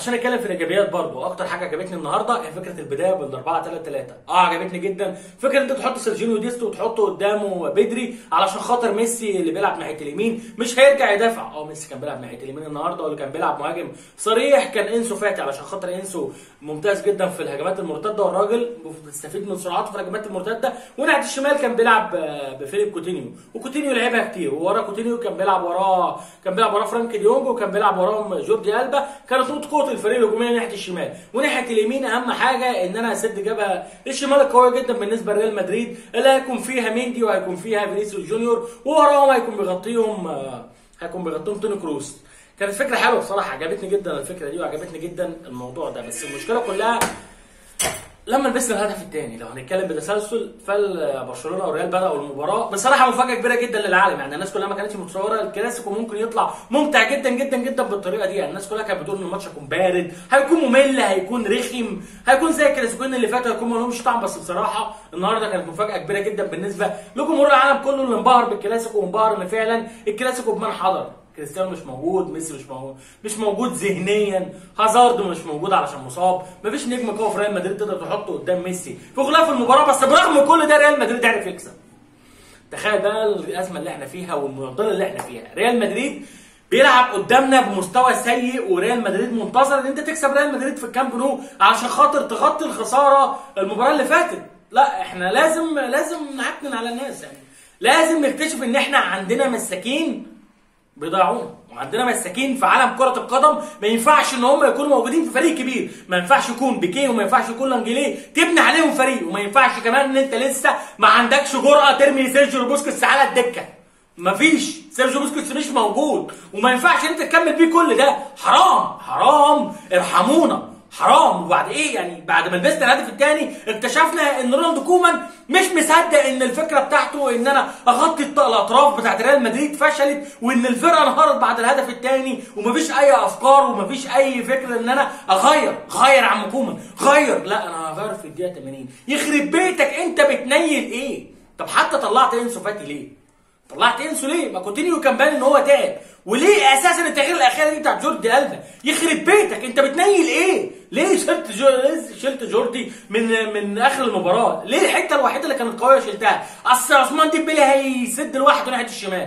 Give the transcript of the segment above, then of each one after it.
عشان اتكلم في الايجابيات برضو، اكتر حاجه عجبتني النهارده هي فكره البدايه بال 4-3-3. عجبتني جدا فكره انت تحط سيرجينيو ديستو وتحطه قدامه بدري علشان خاطر ميسي اللي بيلعب ناحيه اليمين مش هيرجع يدافع. ميسي كان بيلعب ناحيه اليمين النهارده، واللي كان بيلعب مهاجم صريح كان انسو فاتي، علشان خاطر انسو ممتاز جدا في الهجمات المرتده، والراجل بيستفيد من سرعاته في الهجمات المرتده. وناحيه الشمال كان بيلعب بفيليب كوتينيو، وكوتينيو لعبها كتير، وورا كوتينيو كان بيلعب وراه فرانك ديونج، وكان بيلعب وراهم جوردي ألبا. كانت نقطه قوه الفريق الهجوميه ناحيه الشمال. وناحيه اليمين اهم حاجه ان انا اسد جبهه الشمال القويه جدا بالنسبه لريال مدريد، اللي هيكون فيها ميندي وهيكون فيها فينيسيوس جونيور، ووراهم هيكون بيغطيهم توني كروس. كانت فكره حلوه بصراحه، عجبتني جدا الفكره دي وعجبتني جدا الموضوع ده. بس المشكله كلها لما لبسنا الهدف الثاني، لو هنتكلم بتسلسل، فبرشلونه والريال بداوا المباراه بصراحه مفاجاه كبيره جدا للعالم. يعني الناس كلها ما كانتش متصوره الكلاسيكو ممكن يطلع ممتع جدا جدا جدا بالطريقه دي. يعني الناس كلها كانت بتقول ان الماتش هيكون بارد، هيكون ممل، هيكون رخم، هيكون زي الكلاسيكوين اللي فاتوا، هيكون ما لهمش طعم. بس بصراحه النهارده كانت مفاجاه كبيره جدا بالنسبه لجمهور العالم كله، اللي انبهر بالكلاسيكو وانبهر ان فعلا الكلاسيكو بمن حضر. كريستيانو مش موجود، ميسي مش موجود ذهنيا، هازارد مش موجود علشان مصاب، مفيش نجم قوي في ريال مدريد تقدر تحطه قدام ميسي في غلاف المباراه. بس برغم كل ده ريال مدريد عرف يكسب. تخيل بقى الازمه اللي احنا فيها والمعضله اللي احنا فيها، ريال مدريد بيلعب قدامنا بمستوى سيء، وريال مدريد منتظر ان انت تكسب ريال مدريد في الكامب نو علشان خاطر تغطي الخساره المباراه اللي فاتت. لا احنا لازم نعكنن على الناس. يعني لازم نكتشف ان احنا عندنا مساكين بيضيعونا، وعندنا مساكين في عالم كرة القدم ما ينفعش ان هم يكونوا موجودين في فريق كبير. ما ينفعش يكون بيكيه وما ينفعش يكون لانجليه تبني عليهم فريق، وما ينفعش كمان ان انت لسه ما عندكش جرأة ترمي سيرجيو بوسكيتس على الدكة. مفيش، سيرجيو بوسكيتس مش موجود، وما ينفعش انت تكمل بيه كل ده. حرام ارحمونا، حرام. وبعد ايه يعني؟ بعد ما لبسنا الهدف الثاني اكتشفنا ان رونالد كومان مش مصدق ان الفكره بتاعته ان انا اغطي الاطراف بتاعت ريال مدريد فشلت، وان الفرقه انهارت بعد الهدف الثاني، ومفيش اي افكار ومفيش اي فكره ان انا غير يا عم كومان غير. لا انا هغير في الدقيقه 80. يخرب بيتك انت بتنيل ايه؟ طب حتى طلعت انسو فاتي ليه؟ ما كوتينيو كان باين ان هو تعب. وليه اساسا التغيير الاخيره دي بتاعت جوردي ألبا؟ يخرب بيتك انت بتنيل ايه؟ ليه شلت جوردي من اخر المباراه؟ ليه الحته الوحيده اللي كانت قويه شلتها؟ اصل عثمان ديمبلي هيسد لوحده ناحيه الشمال.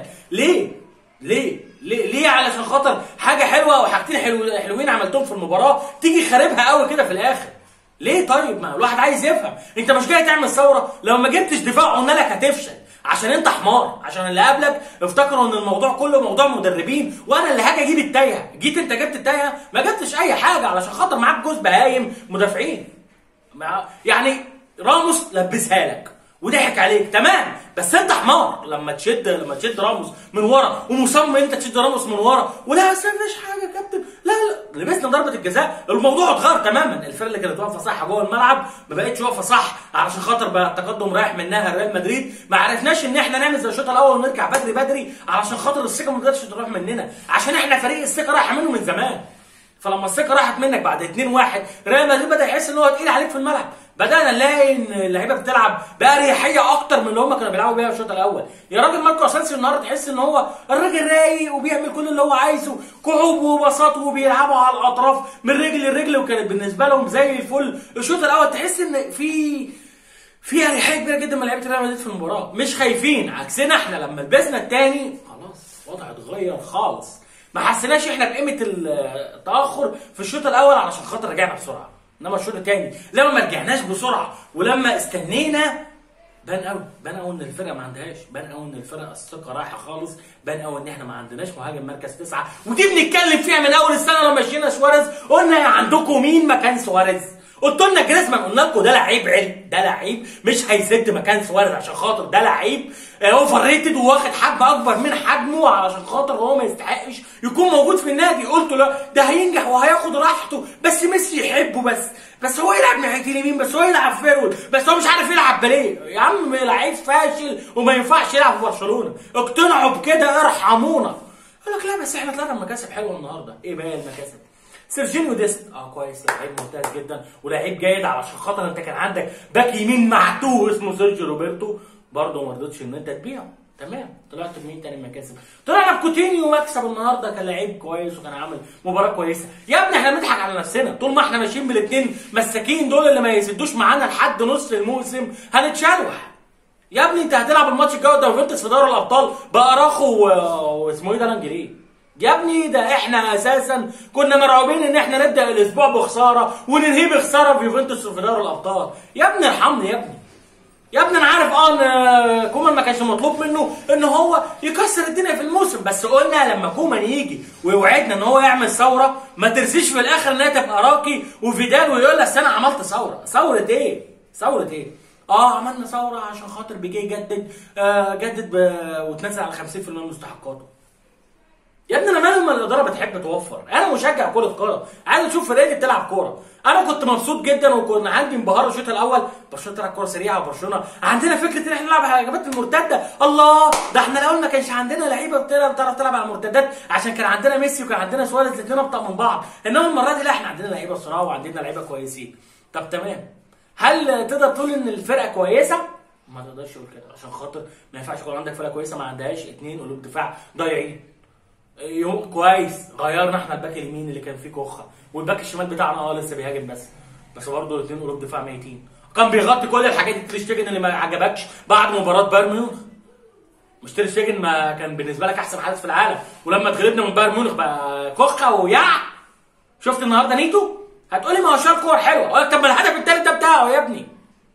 ليه علشان خاطر حاجه حلوه وحاجتين حلوين عملتهم في المباراه تيجي خاربها قوي كده في الاخر؟ ليه؟ طيب ما الواحد عايز يفهم. انت مش جاي تعمل ثوره؟ لو ما جبتش دفاع قلنا لك هتفشل عشان انت حمار، عشان اللي قبلك افتكروا ان الموضوع كله موضوع مدربين وانا اللي هاجي اجيب التايهه. جيت انت جبت التايهه، ما جبتش اي حاجه علشان خاطر معاك جوز بهايم مدافعين. يعني راموس لبسها لك وضحك عليك تمام، بس انت حمار لما تشد راموس من ورا، ومصمم انت تشد راموس من ورا. ولا بس مفيش حاجه يا كابتن، لا لبسنا ضربه الجزاء، الموضوع اتغير تماما. الفرقه اللي كانت واقفه صح جوه الملعب ما بقتش واقفه صح علشان خاطر بقى التقدم رايح منها ريال مدريد. ما عرفناش ان احنا نعمل زي الشوط الاول ونرجع بدري علشان خاطر الثقه ما تقدرش تروح مننا، عشان احنا فريق الثقه رايحه منه من زمان. فلما الثقه راحت منك بعد 2-1 ريال مدريد بدا يحس ان هو تقيل عليك في الملعب. بدانا نلاقي ان اللعيبه بتلعب باريحيه اكتر من اللي هم كانوا بيلعبوا بيها الشوط الاول. يا راجل ماركو اسانسيو النهارده تحس ان هو الراجل رايق وبيعمل كل اللي هو عايزه، كعوب وبساط، وبيلعبوا على الاطراف من رجل لرجل، وكانت بالنسبه لهم زي الفل. الشوط الاول تحس ان في اريحيه كبيره جدا من لعيبه ريال مدريد في المباراه، مش خايفين. عكسنا احنا لما لبسنا الثاني خلاص الوضع اتغير خالص. ما حسيناش احنا بقيمه التاخر في الشوط الاول علشان خاطر رجعنا بسرعه. انما الشوط الثاني لما ما رجعناش بسرعه ولما استنينا بان قوي ان الفرقه ما عندهاش، بان قوي ان الفرقه الثقه رايحه خالص، بان قوي ان احنا ما عندناش مهاجم مركز 9. ودي بنتكلم فيها من اول السنه لما مشينا سواريز. قلنا يا عندكم مين مكان سواريز؟ قلت لنا جريزمان، قلنا لكم ده لعيب علم، ده لعيب مش هيسد مكان سواريز عشان خاطر ده لعيب اوفر ريتد وواخد حجم اكبر من حجمه علشان خاطر هو ما يستحقش يكون موجود في النادي. قلت لا ده هينجح وهياخد راحته، بس ميسي يحبه، بس هو يلعب ناحيه اليمين، بس هو يلعب فيرود، بس هو مش عارف يلعب بليه. يا عم لعيب فاشل وما ينفعش يلعب في برشلونه، اقتنعوا بكده ارحمونا. يقول لك لا بس احنا طلعنا بمكاسب حلوه النهارده. ايه بقى المكاسب؟ سيرجينيو ديست كويس، لعيب ممتاز جدا ولعيب جيد علشان خاطر انت كان عندك باك يمين معتوه اسمه سيرجيو روبرتو، برضه ما رضيتش ان انت تبيعه. تمام، طلعت بمين تاني مكاسب؟ طلعنا بكوتينيو مكسب النهارده، كان لعيب كويس وكان عامل مباراه كويسه. يا ابني احنا بنضحك على نفسنا، طول ما احنا ماشيين بالاثنين مساكين دول اللي ما يسدوش معانا لحد نص الموسم هنتشلوح. يا ابني انت هتلعب الماتش الجاي قدام يوفنتوس في دوري الابطال باراخو واسمه ايه ده لانجليه. يا ابني ده احنا اساسا كنا مرعوبين ان احنا نبدا الاسبوع بخساره وننهيه بخساره في يوفنتوس في دوري الابطال. يا ابني ارحمني يا ابني. يا ابني انا عارف ان كومان ما كانش مطلوب منه ان هو يكسر الدنيا في الموسم، بس قلنا لما كومان يجي ويوعدنا ان هو يعمل ثوره ما ترسيش في الاخر انها تبقى راكي وفيدال ويقول لك انا عملت ثوره. ثوره ايه؟ ثوره ايه؟ عملنا ثوره عشان خاطر بيجي يجدد جدد وتنزل على 50% من مستحقاته. يا ابني انا مالي لما الاداره بتحب توفر، انا مشجع كره قدم، عايز اشوف فرقتي بتلعب كوره. انا كنت مبسوط جدا وكنا عندي انبهار الشوط الاول، برشلونه تلعب كوره سريعه وبرشلونه عندنا فكره ان احنا نلعب على هجمات المرتده. الله، ده احنا الاول ما كانش عندنا لعيبه بتعرف تلعب على المرتدات عشان كان عندنا ميسي وكان عندنا سواريز الاثنين ابطا من بعض، انما المره دي لا احنا عندنا لعيبه صراحه وعندنا لعيبه كويسين. طب تمام، هل تقدر تقول ان الفرقه كويسه؟ ما تقدرش تقول كده، عشان خاطر ما ينفعش يكون عندك فرقه كويسه ما عندهاش اثنين قلوب دفاع ضايعين. يوم كويس غيرنا احنا الباك اليمين اللي كان فيه كوخه، والباك الشمال بتاعنا لسه بيهاجم بس برضه الاثنين قلوب دفاع ميتين. كان بيغطي كل الحاجات دي. تير شتيجن اللي ما عجبكش بعد مباراه بايرن ميونخ، مش تير شتيجن ما كان بالنسبه لك احسن حارس في العالم، ولما اتغلبنا من بايرن ميونخ بقى كوخه شفت النهارده نيتو؟ هتقولي ما هو شال كور حلوه، اقول لك طب ما الهدف الثالث ده بتاعه يا ابني.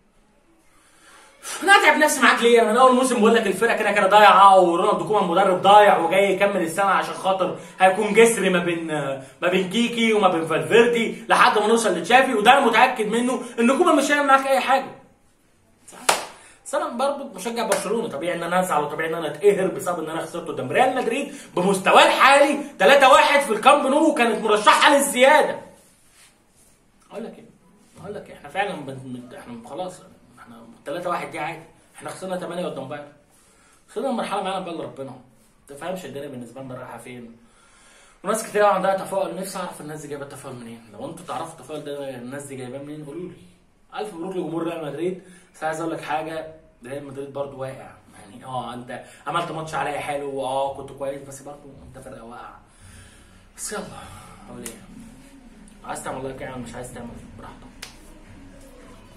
انا اتعب نفسي معاك ليه؟ من اول موسم بقول لك الفرقه كده ضايعه، ورونالدو كومان مدرب ضايع وجاي يكمل السنه عشان خاطر هيكون جسر ما بين كيكي وما بين فالفيردي لحد ما نوصل لتشافي، وده انا متاكد منه ان كومان مش هيعمل معاك اي حاجه. بس انا برضه بشجع برشلونه، طبيعي ان انا ازعل وطبيعي ان انا اتقهر بسبب ان انا خسرت قدام ريال مدريد بمستواه الحالي 3-1 في الكامب نو وكانت مرشحه للزياده. اقول لك ايه؟ احنا فعلا احنا خلاص 3-1 دي عادي، احنا خسرنا 8 قدام بايرن، خسرنا مرحله معانا بقى ربنا. ما تفهمش الدنيا بالنسبه لنا رايحه فين. وناس كتير عندها تفاؤل، نفسي اعرف الناس دي جايبه التفاؤل منين. لو انتوا تعرفوا التفاؤل ده الناس دي جايباه منين قولوا لي. الف مبروك لجمهور ريال مدريد. بس عايز اقول لك حاجه، ريال مدريد برضه واقع يعني. انت عملت ماتش عليا حلو كنت كويس، بس برضه انت فرقه واقعه. بس يلا اقول ايه، عايز تعمل لايك اعمل، مش عايز تعمل براحتك.